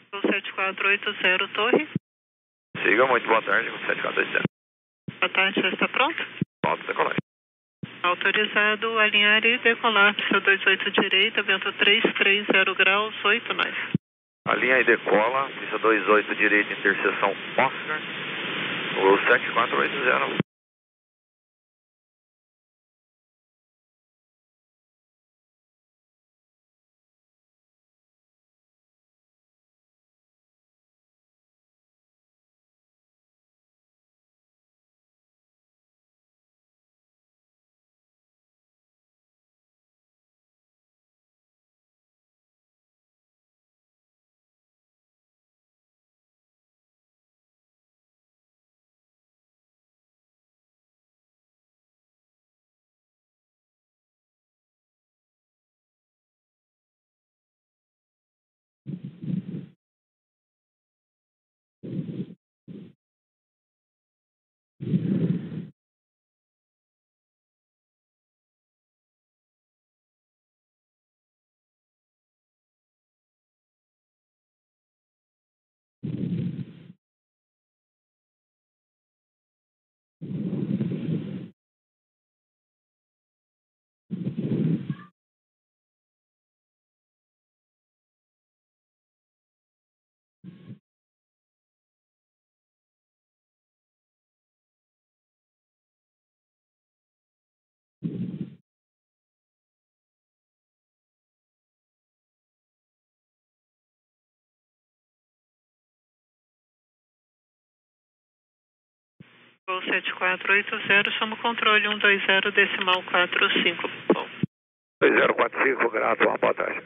7480 Torre. Siga, muito boa tarde, 7480. Boa tarde, já está pronto? Pronto, decolar. Autorizado alinhar e decolar, seu 28 direita, vento 330 graus, 8 nós. A linha e decola, pista 28 direita, interseção Oscar, o 7480. Gol 7480, chama o controle 120 decimal 45. Bom. 2045, grato, uma boa tarde.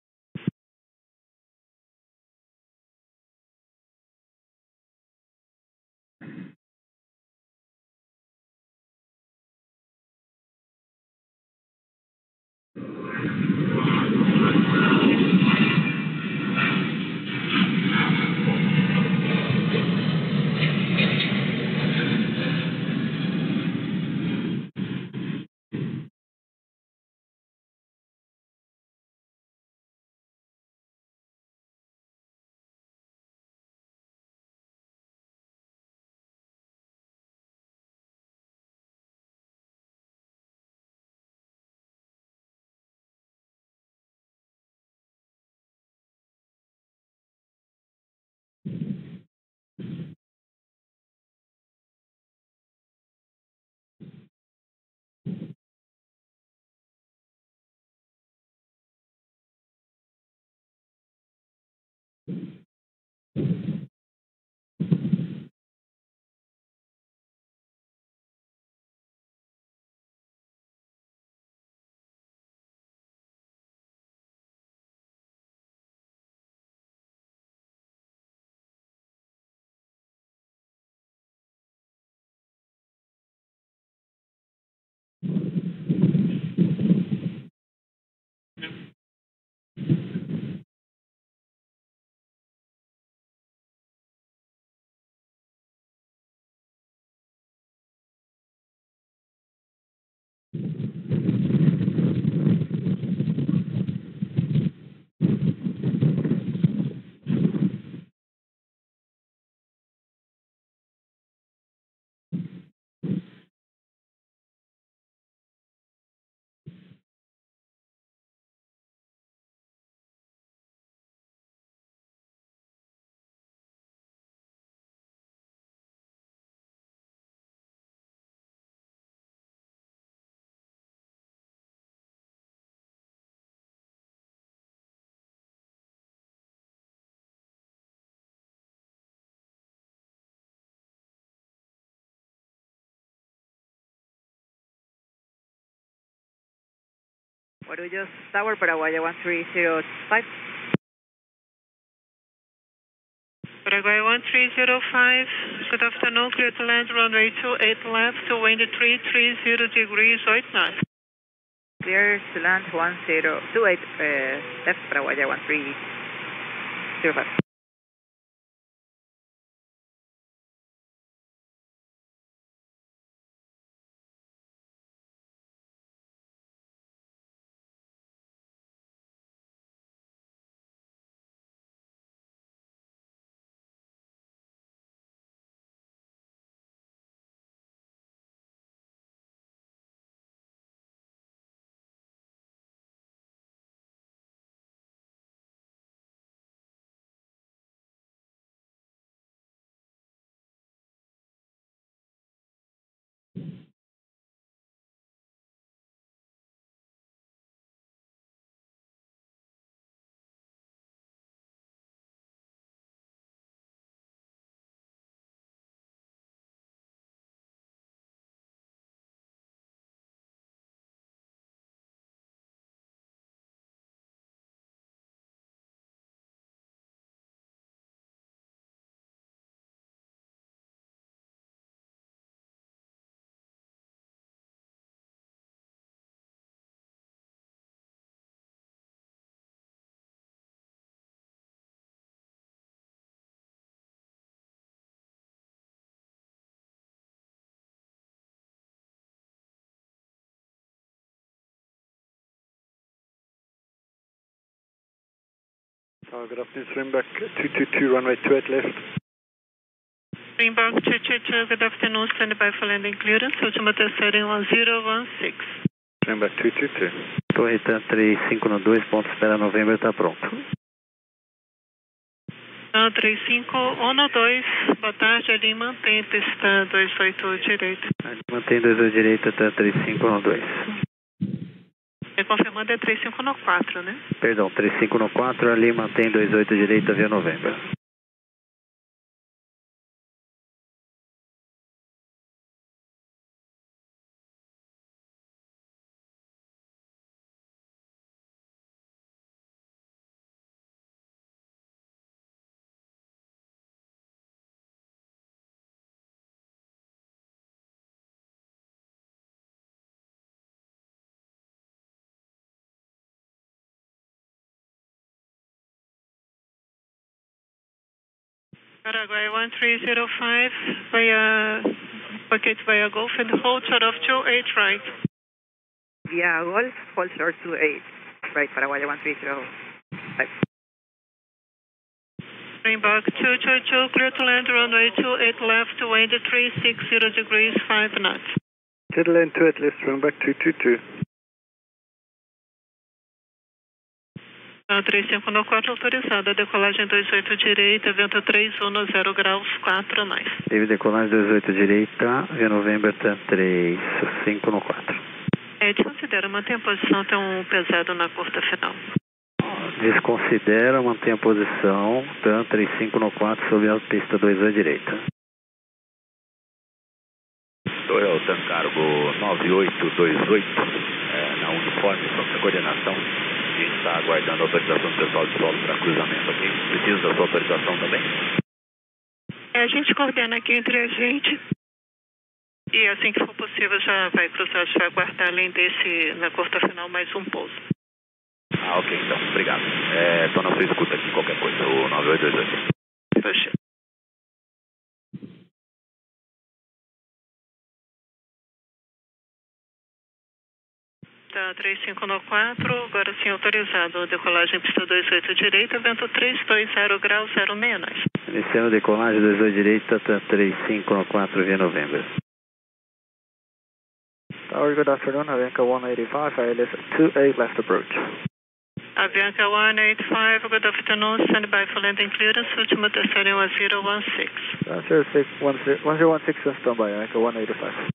Guarulhos Tower, Paraguaya 1305. Paraguay 1305, good afternoon, clear to land, runway 28 left, wind 330 degrees, 8 knots. Clear to land 1028 left, Paraguaya 1305. Good afternoon, Springbok 222, runway 28 left. Springbok 222, good afternoon, stand by for landing clearance, última terceira em 1016. Springbok 222. Torre TAM 35 no 2, ponto espera November, está pronto. TAM 35, ONO 2, boa tarde, ali mantém pista 28 direito. Mantém 28 direita, TAM 35 no 2. Confirmando é 35 no 4, né? Perdão, 35 no 4, ali mantém 28 direita via November. Paraguay 1305, via packet via Golf and hold short of 28 right. Via Golf, hold short 28. Right, Paraguay 1305. Springbok 222, clear to land, runway 28 left, wind 360 degrees, 5 knots. Clear to land 28 left, Springbok 222. 35 no 4 autorizada, decolagem 28 direita, vento 310 graus, 4 nós. Teve decolagem 28 direita, via November, TAM 35 no 4. Desconsidera, mantém a posição, tem um pesado na curta final. Desconsidera, mantém a posição, TAM 35 no 4, sobre a pista 28 direita. Toyota Cargo 9828, na uniforme, pronta coordenação. A gente está aguardando a autorização do pessoal de solo para cruzamento aqui. Precisa da sua autorização também? A gente coordena aqui entre a gente. E assim que for possível já vai cruzar, já vai aguardar além desse, na curta final, mais um pouso. Ah, ok, então. Obrigado. Estou na sua escuta aqui, qualquer coisa, o 9828. Poxa. Tá, 35 no 4, agora sim autorizado. Decolagem pista 28 direita, vento 320 graus, 0 menos. Iniciando decolagem 28 direita, TAM 35 no 4, via November. Tower, good afternoon, Avianca 185, ILS 28 left approach. Avianca 185, good afternoon, stand by for landing clearance, última terceira em 1016. 1016 on standby, Avianca 185.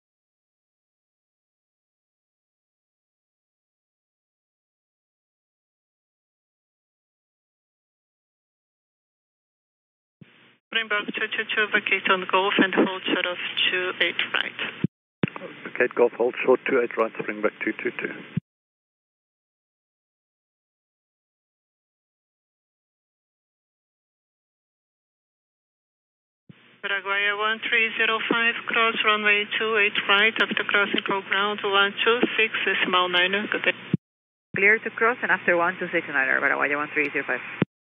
Springbok 222, vacate on Golf and hold short of 28 right. Vacate Golf, hold short 28 right, Springbok 222. Paraguay 1305, cross runway 28 right, after crossing call ground 126, decimal 9, good day. Clear to cross and after 1269, Paraguay 1305.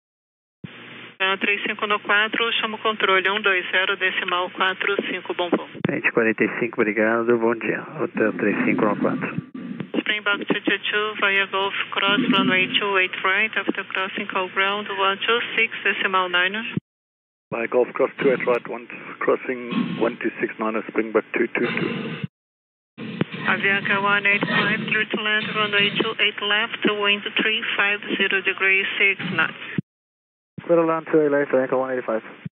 35 no 4, chamo controle 120, decimal 45, bom voo. 45, obrigado, bom dia. Hotel 35 no 4. Springbok 222, via Golf, cross runway 28 right, after crossing call ground 126, decimal 9. By Golf cross 28 right, crossing 1269, Springbok 222. Avianca 185, clear to land, runway 28 left, wind 350 degrees, 6 knots. Clear to land 28 left, Avianca 185.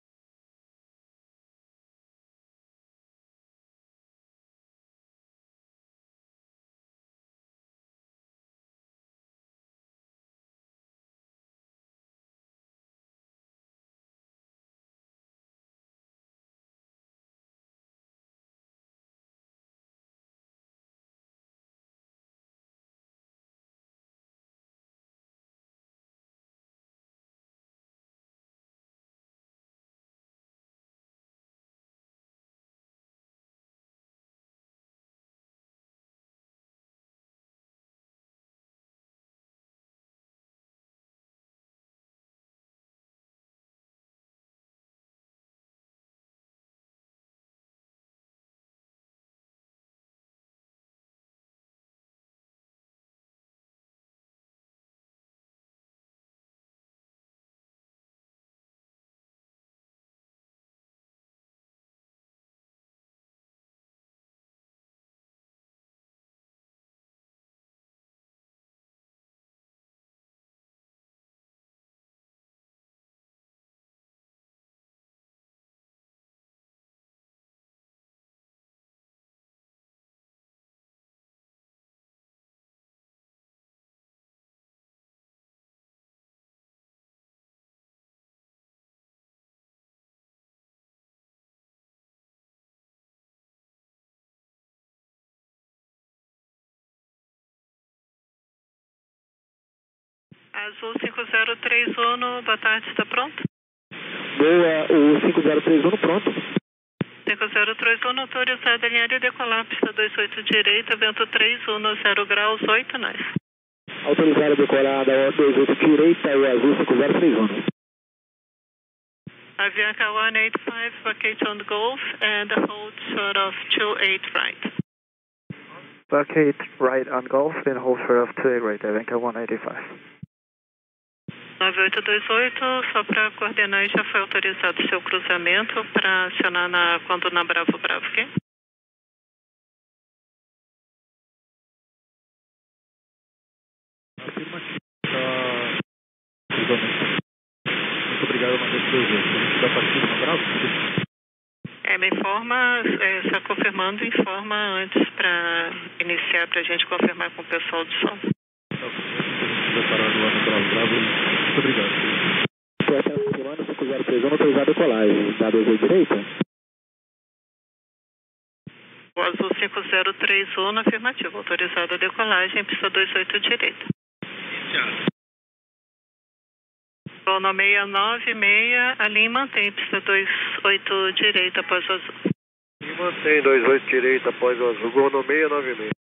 Azul 5031, boa tarde, está pronto? Boa, o 5031 pronto. 5031 autorizado, alinhar e decolar, pista 28 direita, vento 310 graus, 8 nós. Autorizado a decolada, 28 direita e azul 5031. Avianca 185, vacate on Golf and hold short of 28 right. Vacate right on Golf, then hold short of 28 right, Avianca 185. 9828, só para coordenar, já foi autorizado o seu cruzamento para acionar quando na Bravo, ok? Afirmativo. Muito obrigado, Matheus 28. A gente vai partir na Bravo? Me informa, só confirmando, informa antes para iniciar, para a gente confirmar com o pessoal do som. Preparado lá no Bravo. Muito obrigado. Suécia confirmando 5031, autorizado a decolagem. Da 28 direita? O azul 5031, afirmativo, autorizado a decolagem, pista 28 direita. Voo 696, a linha mantém, pista 28 direita após o azul. E mantém 28 direita após o azul, Gol no 696.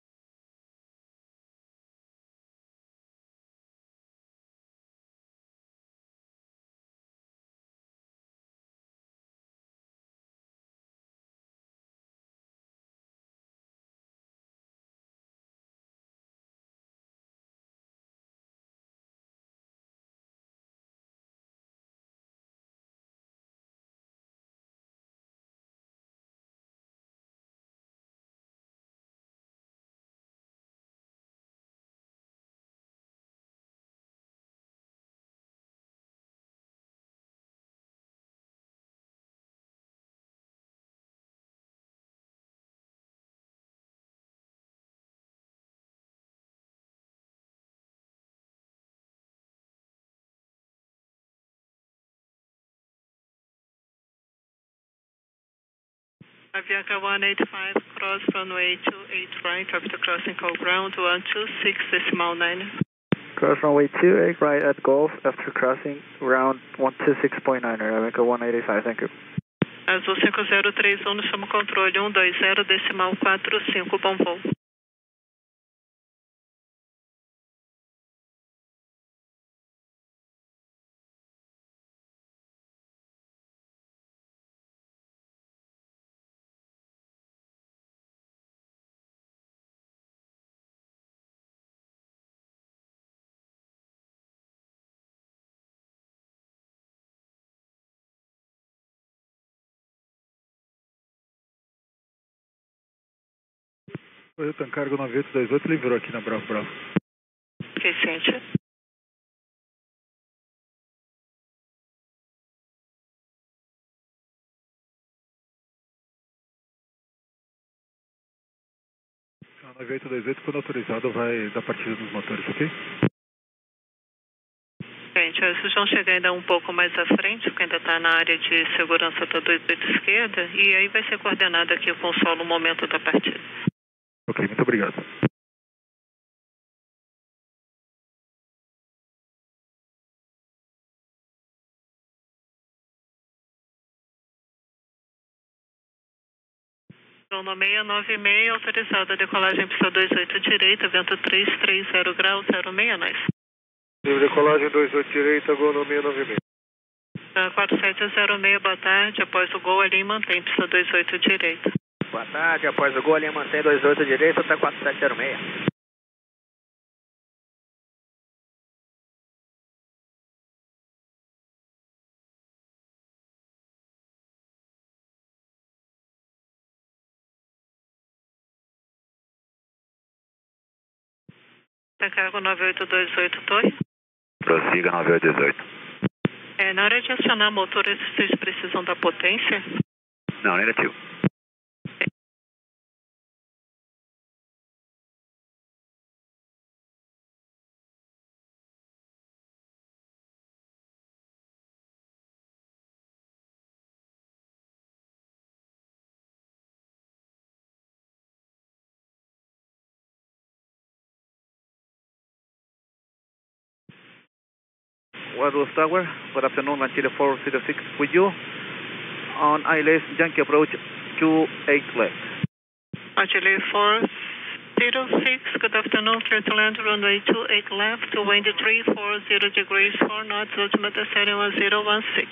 Avianca 185, cross runway 28 right, after crossing call ground 126.9. Cross runway 28 right at Golf, after crossing round 126.9, Avianca 185, thank you. Azul 5031, chama o controle 120.45, bom voo. O Tancargo 9828 livrou aqui na Bravo. Vicente. A 9828, quando autorizado, vai dar partida nos motores, ok? Gente, vocês vão chegar ainda um pouco mais à frente, porque ainda está na área de segurança da 28 esquerda, e aí vai ser coordenado aqui com o solo o momento da partida. Ok, muito obrigado. Voo 696, autorizado a decolagem pista 28 direita, vento 330 graus, 06 nós. Livre decolagem 28 direita, Gol no 696. 4706, boa tarde, após o gol ali mantém pista 28 direita. Boa tarde, após o gol, a linha mantém 28 direita, está 4706. Tancargo 9828, torre. Prossiga 9818. Na hora de acionar motor, vocês precisam da potência? Não, negativo. Wireless Tower. Good afternoon, Chile 406 with you. On ILS Yankee approach 28 left. Chile 406, good afternoon, clear to land, runway 28 left, wind 340 degrees, 4 knots, altimeter setting 1016.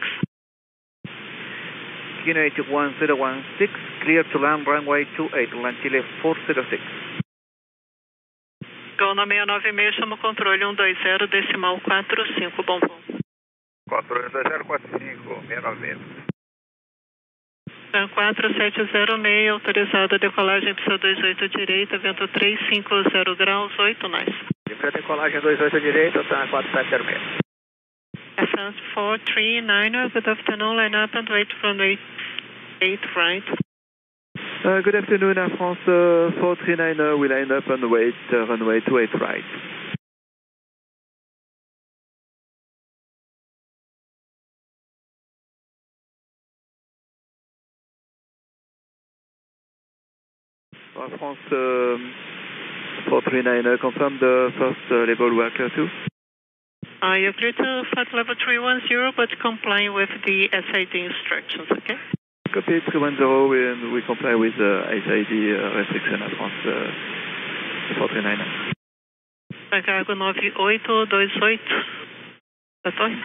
Kino 1016, clear to land, runway 28, land Chile 406. Gol na 696, chama o controle 120, decimal 45, bom voo. Controle 12045, 690. 4706, autorizada a decolagem pista 28 direita, vento 350 graus, 8 nice. Livre decolagem 28 direita, tá 4706. France 439, good afternoon, line up and wait runway 8 right. Good afternoon, Air France 439, we line up and wait runway 28 right. Air France 439, confirm the first level worker 2. You clear to flight level 310, but complying with the SID instructions, okay? Copy 310, we comply with the SID restriction Air France 439. Cargo 9828, da torre?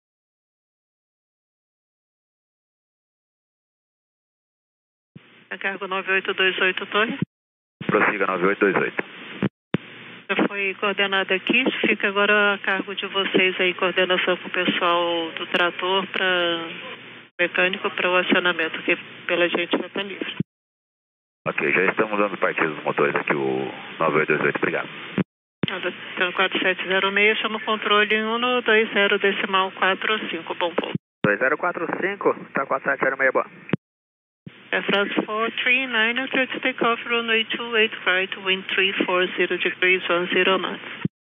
Cargo 9828, torre? Prossiga 9828. Já foi coordenado aqui, fica agora a cargo de vocês aí, coordenação com o pessoal do trator para mecânico para o acionamento, que pela gente já está livre. Ok, já estamos dando partida dos motores aqui, o 9828, obrigado. Então 4706, chama o controle 120, decimal 45, bom voo. 2045, tá 4706, boa. Air France 439, clear to take off, runway 28 right, wind 340 degrees, 10 knots.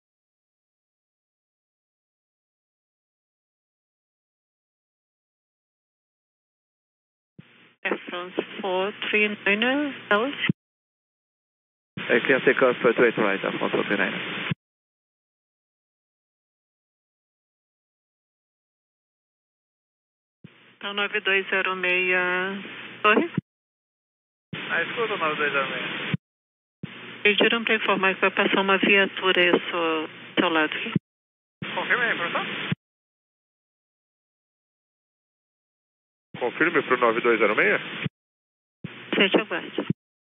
Air France 439, Dallas. Clear take off 28 right, Air France 439. Então 9206, torre? Escuta o 9206. Pediram para informar que vai passar uma viatura aí ao seu lado aqui. Confirma aí, professor. Confirme para o 9206? Gente, aguarde.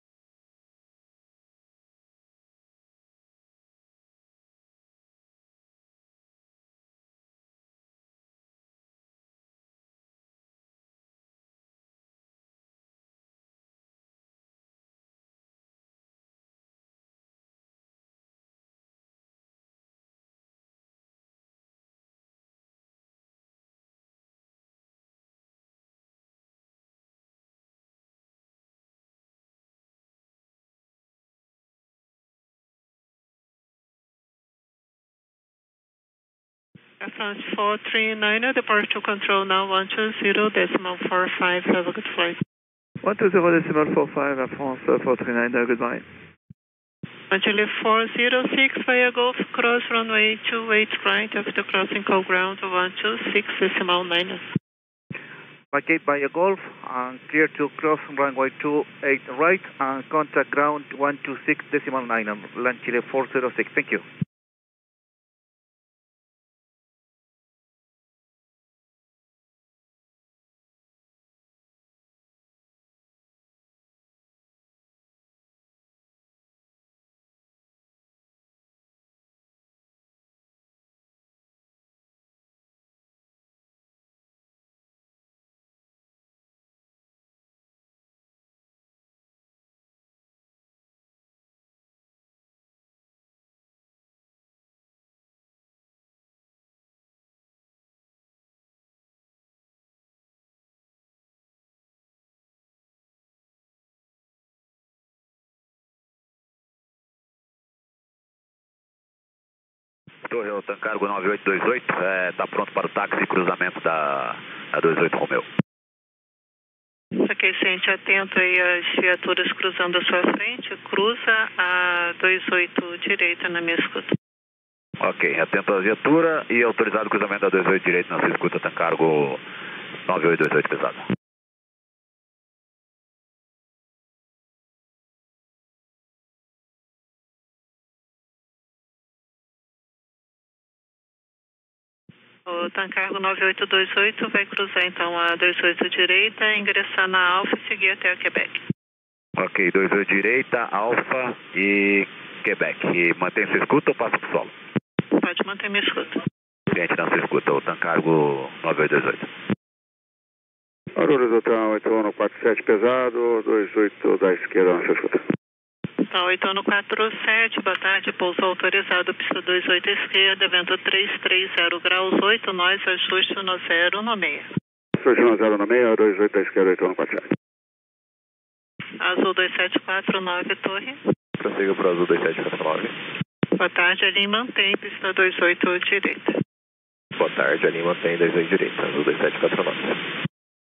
Air France 439, departure control now 120, decimal 45, have a good flight. 120 decimal 45, Air France 439, goodbye. Chile 406, via Gulf, cross runway 28 right, after crossing call ground 126, decimal 9. Vacate via Gulf and clear to cross runway 28 right and contact ground 126 decimal 9, land Chile 406, thank you. Torre Altan Cargo 9828, está pronto para o táxi e cruzamento da 28 Romeo. Ok, gente, atento aí às viaturas cruzando a sua frente, cruza a 28 direita na minha escuta. Ok, atento à viatura e autorizado o cruzamento da 28 direito na sua escuta, Tancargo 9828 pesado. O Tancargo 9828 vai cruzar então a 28 direita, ingressar na Alfa e seguir até a Quebec. Ok, 28 direita, Alfa e Quebec. E mantém sua escuta ou passa pro solo? Pode manter minha escuta. Cliente na sua escuta, o Tancargo 9828. Aurora Hotel 8147 pesado, 28 da esquerda na sua escuta. Então, 8147, boa tarde, pouso autorizado, pista 28 esquerda, vento 330 graus 8, nós ajuste no 0 no meio. Ajuste no 0 no meio, 28 da esquerda, 8147. Azul 2749, torre. Prossiga para o Azul 2749. Boa tarde, ali mantém, pista 28 direita. Boa tarde, ali mantém 28 direita, Azul 2749.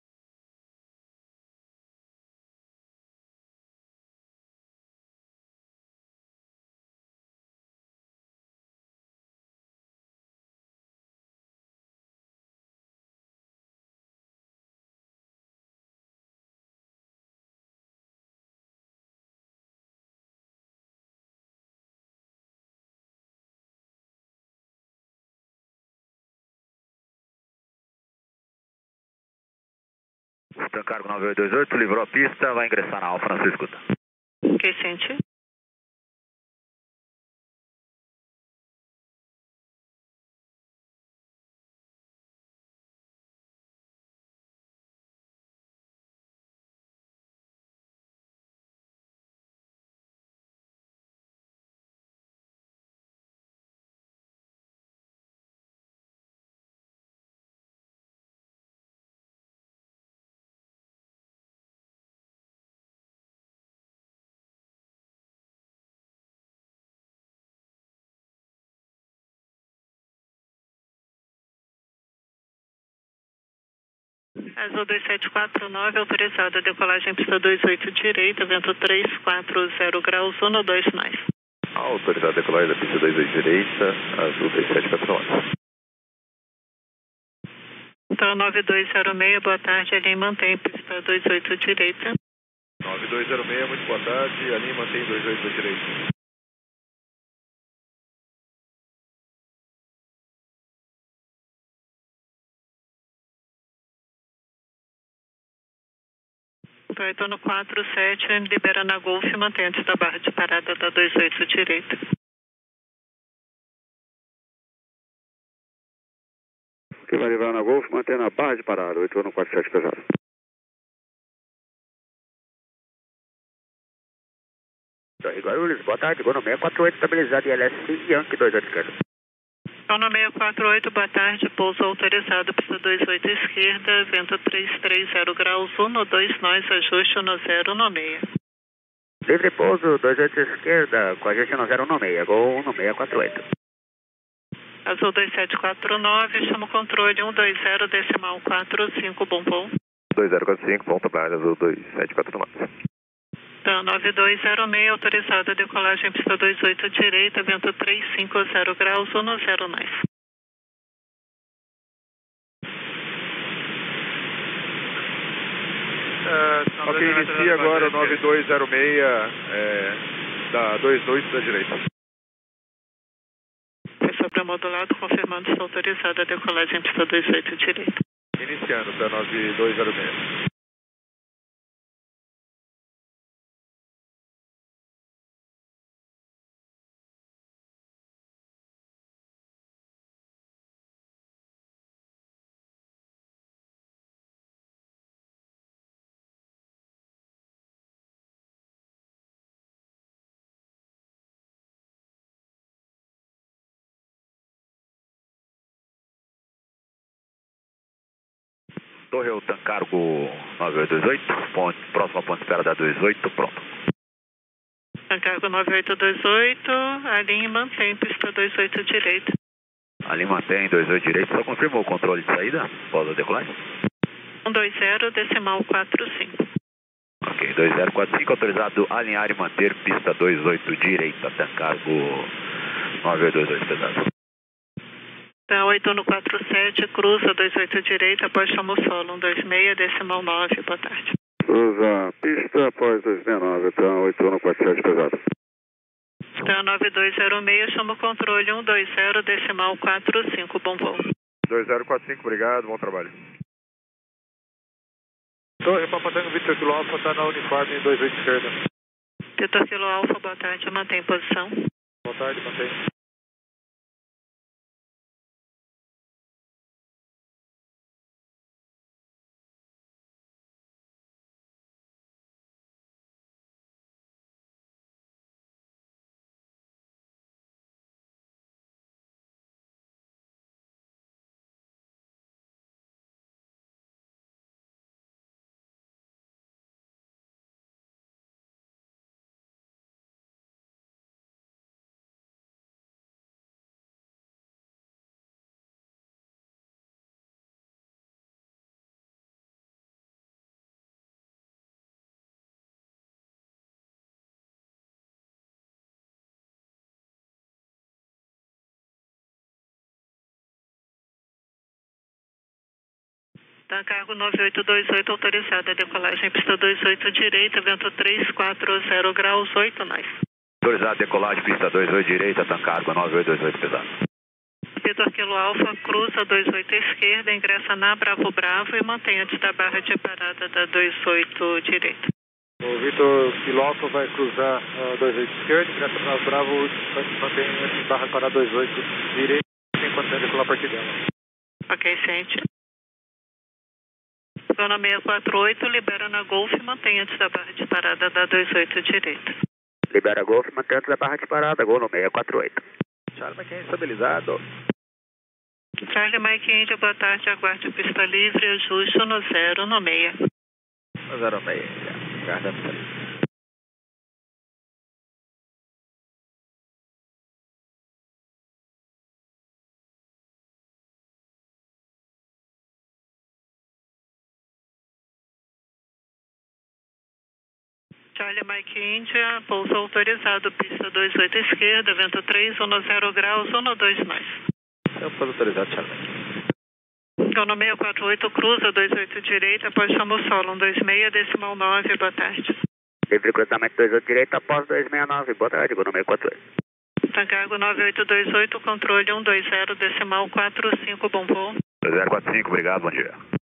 Tancargo 9828, livrou a pista, vai ingressar na Alfa na sua escuta. Que sente? Azul 2749, autorizado a decolagem pista 28 direita, vento 340 graus 1, 2 nós. Autorizado a decolagem da pista 28 direita, Azul 2749. Então, 9206, boa tarde, ali mantém pista 28 direita. 9206, muito boa tarde, ali mantém 28 direita. Então, no 47, liberando a Golf, mantém antes da barra de parada da 28 direita. Que vai livrar na Golf, mantendo a barra de parada, 8147 pesado. Guarulhos, boa tarde, Gono 648, estabilizado ILS Yankee 28 esquerda. Então, no 648, boa tarde, pouso autorizado, pista 28 esquerda, vento 330 graus 1, 2 nós, ajuste no 0 no meio. Livre pouso 28 esquerda, com ajuste no 0 no meio, Gol 1648. Azul 2749, chama o controle 120 decimal 45, bom voo. 2045, ponto barra Azul 2749. Então, 9206, autorizado a decolagem pista 28 direita, vento 350 graus 1, 0 nós. Ok, inicia agora o 9206 da 28 da direita. Pessoal pré-modulado, confirmando se autorizado a decolagem pista 28 direita. Iniciando da 9206. Torre o Tancargo 9828, próxima ponte de espera da 28, pronto. Tancargo 9828, alinhe mantém pista 28 direita. Ali mantém 28 direito, só confirmou o controle de saída, pós a decolagem? 120 decimal 45. Ok, 2045, autorizado a alinhar e manter pista 28 direita, Tancargo 9828 pesado. Tá 8147, cruza 28 direita, após chamo solo, 126, decimal 9, boa tarde. Cruza pista após 269, tá 8147 pesado. Tá 9206, chamo controle 120, decimal 45, bom voo. 2045, obrigado, bom trabalho. Torre Papa Tango, Victor Kilo Alfa, está na uniforme 28 esquerda. Vitor Kilo Alfa, boa tarde, mantém posição. Boa tarde, mantém. Tá, cargo 9828, autorizada a decolagem, pista 28 direita, vento 340 graus, 8 nós. Autorizado a decolagem, pista 28 direita, Tancargo 9828 pesado. Vitor Kilo Alfa, cruza 28 esquerda, ingressa na Bravo Bravo e mantém antes da barra de parada da 28 direita. O Vitor Kilo Alfa vai cruzar 28 esquerda, ingressa para Bravo, mantém antes de barra para 28 direita, enquanto vai decolar a partir dela. Ok, ciente. Zona 648, libera na Golf e mantém antes da barra de parada da 28 direita. Libera Golf, mantém antes da barra de parada, Gol no 648. Charlie McKay estabilizado. Charlie Mike India, boa tarde, aguarde pista livre, ajuste no 0 no 6. 06, guarda pista livre. Charlie Mike India, pouso autorizado, pista 28 esquerda, vento 310 graus, 12 nós. Eu posso autorizar, Charlie. Zona 648, cruza 28 direita, após chamo solo, 126, decimal 9, boa tarde. Livre cruzamento 28 direita, após 269, boa tarde, Gol no 648. Tancargo 9828, controle 120, decimal 45, bom voo. 2045, obrigado, bom dia.